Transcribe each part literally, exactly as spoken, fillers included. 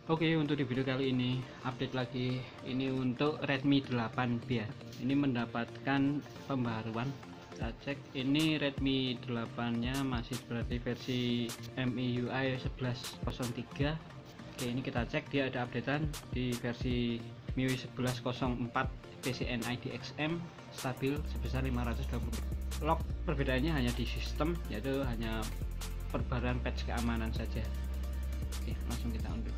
Oke, untuk di video kali ini update lagi ini untuk Redmi delapan B ya. Ini mendapatkan pembaruan. Kita cek ini Redmi delapan nya masih berarti versi M I U I sebelas nol tiga. Oke, ini kita cek dia ada updatean di versi M I U I sebelas nol empat P C N I D X M stabil sebesar lima ratus dua puluh. Log perbedaannya hanya di sistem, yaitu hanya perbaruan patch keamanan saja. Oke, langsung kita unduh.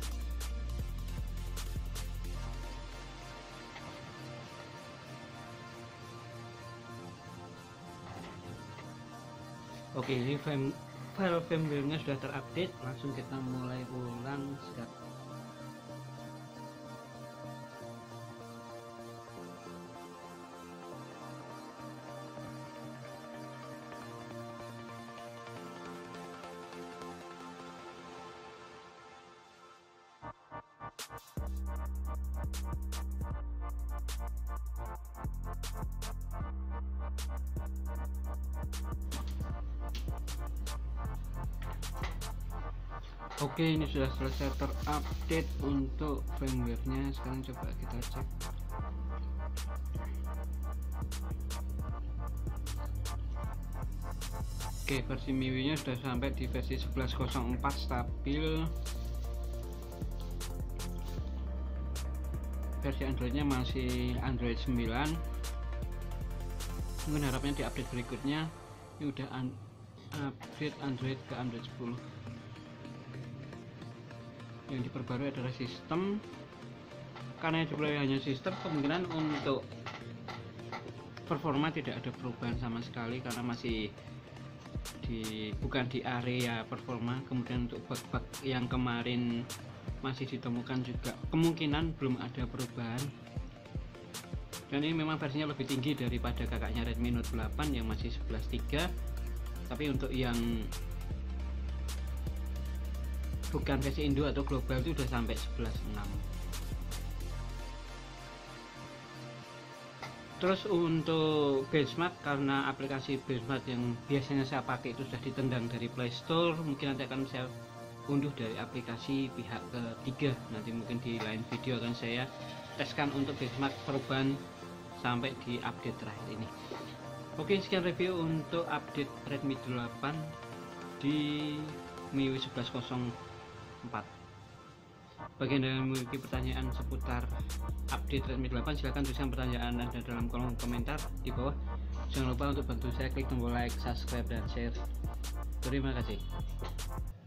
Oke, ini file file firmware-nya sudah terupdate. Langsung kita mulai ulang sekarang. Oke, ini sudah selesai terupdate untuk firmware-nya. Sekarang coba kita cek. Oke, versi M I U I-nya sudah sampai di versi sebelas nol empat stabil. Versi Android-nya masih Android sembilan. Mungkin harapnya di update berikutnya ini udah un update Android ke Android sepuluh. Yang diperbarui adalah sistem, karena juga hanya sistem, kemungkinan untuk performa tidak ada perubahan sama sekali karena masih di bukan di area performa. Kemudian untuk bug-bug yang kemarin masih ditemukan juga kemungkinan belum ada perubahan, dan ini memang versinya lebih tinggi daripada kakaknya Redmi Note delapan yang masih sebelas tiga. Tapi untuk yang bukan versi Indo atau global itu udah sampai sebelas enam. Terus untuk benchmark, karena aplikasi benchmark yang biasanya saya pakai itu sudah ditendang dari Play Store, mungkin nanti akan saya unduh dari aplikasi pihak ketiga. Nanti mungkin di lain video akan saya teskan untuk benchmark perubahan sampai di update terakhir ini. Oke, sekian review untuk update Redmi delapan di M I U I sebelas nol empat. Bagi Anda yang memiliki pertanyaan seputar update Redmi delapan, silahkan tuliskan pertanyaan Anda dalam kolom komentar di bawah. Jangan lupa untuk bantu saya klik tombol like, subscribe, dan share. Terima kasih.